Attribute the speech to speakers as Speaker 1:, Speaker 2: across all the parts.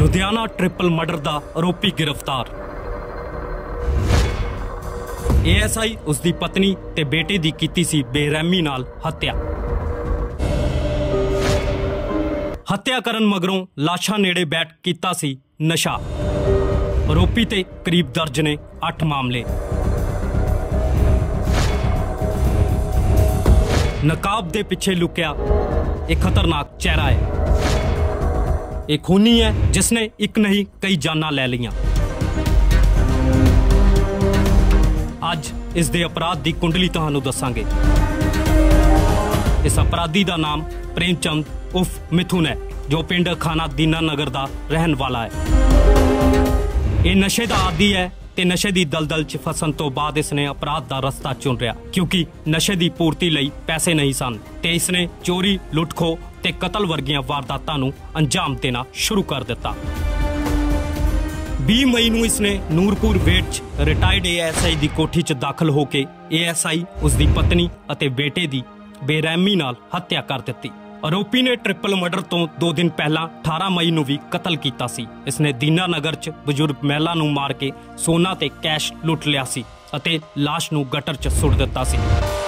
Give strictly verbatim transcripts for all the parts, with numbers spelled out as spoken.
Speaker 1: Ludhiana triple murder दा आरोपी गिरफ्तार। ए एस आई उसकी पत्नी ते बेटे दी कीती सी बेरहमी नाल हत्या। हत्या करन मगरों लाशा नेड़े बैठ कीता सी नशा। आरोपी ते करीब दर्ज ने अठ मामले। नकाब दे पिछे लुकिया एक खतरनाक चेहरा है। एक खूनी है जिसने एक नहीं कई जाना ले लिया। अज इस दे अपराध की कुंडली तुहानू दसांगे। इस अपराधी का नाम प्रेमचंद उर्फ मिथुन है, जो पिंड खाना दीना नगर का रहन वाला है। ये नशे का आदी है ते नशे की दलदल च फसन तो बाद इसने अपराध का रस्ता चुन लिया, क्योंकि नशे की पूर्ति लई पैसे नहीं सन ते इसने चोरी लुटखो ते कतल वर्गियां वारदातां नूं अंजाम देना शुरू कर दिता। बीस मई नूं इसने नूरपुर वेट च रिटायर्ड ए एस आई की कोठी च दाखिल होके ए एस आई उसकी पत्नी अते बेटे की बेरहमी नाल हत्या कर दिती। आरोपी ने ट्रिपल मर्डर तो दो दिन पहला अठारह मई नूं भी कतल कीता सी। इसने दीना नगर च बजुर्ग महिला नूं मार के सोना ते कैश लुट लिया सी अते लाश नूं गटर च सुट दिता सी।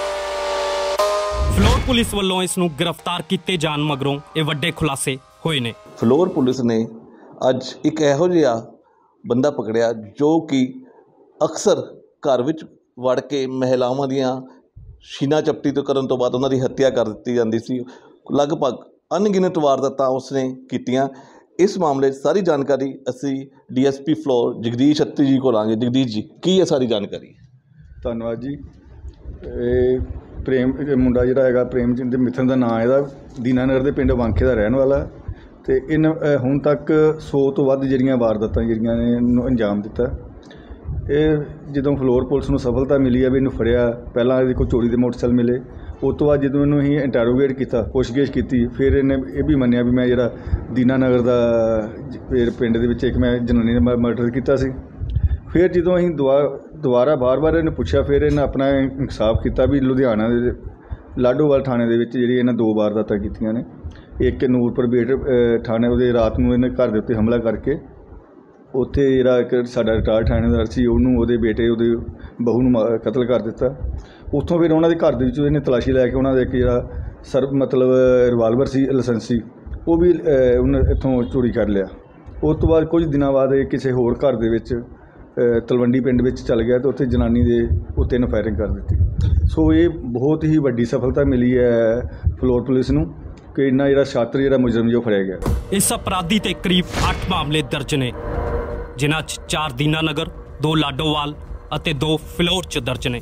Speaker 1: फ्लोर पुलिस वालों इस नूं गिरफ्तार किए जान मगरों ये वड्डे खुलासे होए ने।
Speaker 2: फ्लोर पुलिस ने अज एक इहो जिहा बंदा पकड़िया जो कि अक्सर घर विच वड़ के महिलावां दियां शीना चपटी तो करन तो बाद उन्हां दी हत्या कर दित्ती जांदी सी। लगभग अनगिनत वारदातां उसने कीतियां। इस मामले सारी जानकारी असी D S P Phillaur Jagdish अत्ती जी को लांगे। जगदीश जी, की है सारी जानकारी?
Speaker 3: धन्यवाद जी। प्रेम मुंडा जिहड़ा हैगा प्रेमचंद मिथुन का नाम है, दीना नगर के पिंड वांखे का रहने वाला तो इन हुण तक सौ तो वध जिहड़ियां वारदातां जिहड़ियां ने इहनूं अंजाम दिता। ये जदों फ्लोर पुलिस नूं सफलता मिली है भी इहनूं फड़िया, पहलां इहदे कोल चोरी के मोटरसाइकिल मिले, उस तो बाद जदों इहनूं असीं इंटैरोगेट किया, पुछगिछ की, फिर इन्हें यह भी मन्निया भी मैं जिहड़ा दीना नगर का पिंड दे विच एक मैं जनानी ने मर्डर किया सी। फिर जदों असीं दुआ दुबारा बार बार इन्हें पुछया, फिर इन्हें अपना इंसाफ किया भी लुधियाना दे लाडोवाल थाणे दे विच जिहड़ी इन्हें दो वारदातां कीतियां ने। एक नूरपुर बेट थाणे उहदे रात नूं इन्हें घर दे उत्ते हमला करके उत्थे जिहड़ा एक साडा रिटायर्ड थाणेदार सी उहनूं उहदे बेटे उहदे बहू नूं कतल कर दिता। उत्थों फिर उन्हां दे घर दे विचों इन्हें तलाशी लैके उन्हां दा इक जिहड़ा सर्व मतलब रिवाल्वर सी लाइसेंसी वो भी उन्हें इत्थों चोरी कर लिया। उस तो बाद कुछ दिनों बाद ये किसी होर घर दे विच तलवंडी पिंड विच चल गया तो उत्थे जनानी दे उत्ते इन्हें फायरिंग कर दी। सो ये बहुत ही वड्डी सफलता मिली है फ्लोर पुलिस नूं कि इन्ना जिहड़ा शातिर जिहड़ा मुजरम जो फड़िया गया।
Speaker 1: इस अपराधी ते करीब अठ मामले दर्ज ने, जिन्हां च चार दीना नगर, दो लाडोवाल अते दो फ्लोर च दर्ज ने।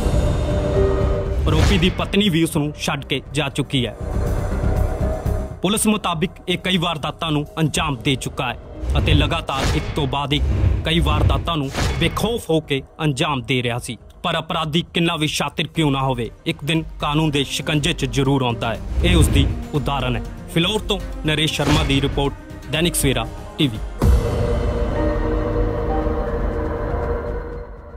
Speaker 1: आरोपी दी पत्नी भी उसनूं छड्ड के जा चुकी है। पुलिस मुताबिक ये कई वारदातां नूं अंजाम दे चुका है अते लगातार एक तो बाद एक कई वारदातां नूं बेखौफ होके अंजाम दे रहा सी। पर अपराधी किन्ना भी शातिर क्यों ना होवे, एक दिन कानून दे शिकंजे च जरूर आउंदा है। ये उसदी उदाहरण है। फिलौर तो नरेश शर्मा दी रिपोर्ट, दैनिक सवेरा टीवी।